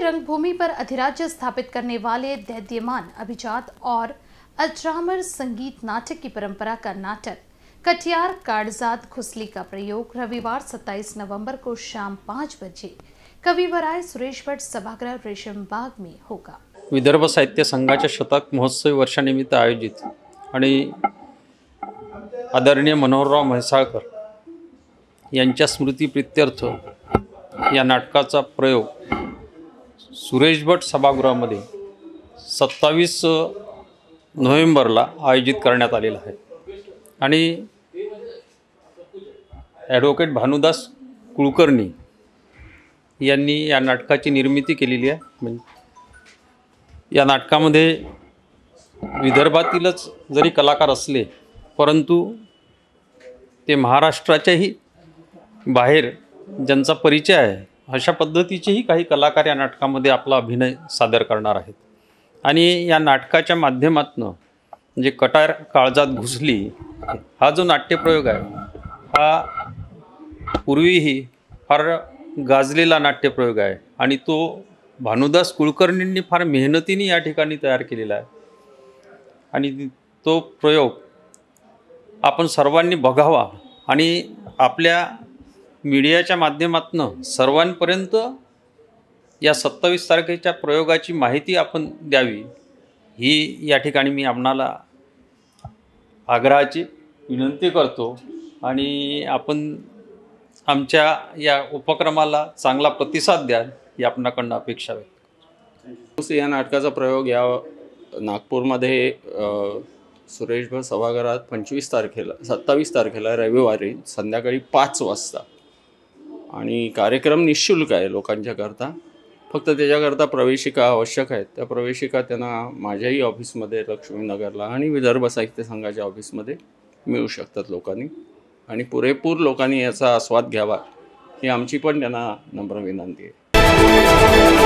रंगभूमि पर अधिराज्य स्थापित करने वाले दैद्यमान अभिजात और अजरामर संगीत नाटक की परंपरा का नाटक कटियार काड़जात घुसली का प्रयोग रविवार 27 नवंबर को शाम 5 बजे कविवराय सुरेश भट सभागृह रेशम बाग में होगा। विदर्भ साहित्य संघाच्या शतक महोत्सवी वर्षानिमित्त आयोजित आणि आदरणीय मनोहरराव म्हैसाळकर यांच्या स्मृतिप्रीत्यर्थ या नाटकाचा प्रयोग सुरेश भट सभागृहामध्ये 27 नोव्हेंबरला आयोजित करण्यात आलेला आहे आणि ॲडव्होकेट भानुदास कुलकर्णी यांनी या नाटकाची निर्मिती केलेली आहे। या नाटकामध्ये विदर्भातीलच जरी कलाकार असले परंतु ते महाराष्ट्राच्याही बाहेर ज्यांचा परिचय आहे अशा पद्धतीचेही काही कलाकार या नाटकामध्ये आपला अभिनय सादर करणार आहेत आणि या नाटकाच्या माध्यमातून म्हणजे कटार काळजात घुसली हा जो नाट्यप्रयोग आहे हा पूर्वीही फार गाजलेला नाट्यप्रयोग आहे आणि तो भानुदास कुलकर्णींनी फार मेहनतीने या ठिकाणी तयार केलेला आहे आणि तो प्रयोग आपण सर्वांनी बघावा आणि आपल्या मीडियाच्या माध्यमातून सर्वांपर्यंत या 27 तारखेच्या प्रयोगाची माहिती आपण द्यावी ही या ठिकाणी मी आपणाला आग्रहाची विनंती करतो आणि आपण आमच्या या उपक्रमाला चांगला प्रतिसाद द्याल ही आपणाकडून अपेक्षा आहे। या नाटकाचा प्रयोग या नागपूरमध्ये सुरेश भट सभागृहात 27 तारखेला रविवारी संध्याकाळी 5 वाजता आणि कार्यक्रम निःशुल्क आहे लोकांच्याकरता। फक्त त्याच्याकरता प्रवेशिका आवश्यक आहेत। त्या प्रवेशिका त्यांना माझ्याही ऑफिसमध्ये लक्ष्मीनगरला आणि विदर्भ साहित्य संघाच्या ऑफिसमध्ये मिळू शकतात लोकांनी आणि पुरेपूर लोकांनी याचा आस्वाद घ्यावा ही आमची पण त्यांना नम्र विनंती आहे।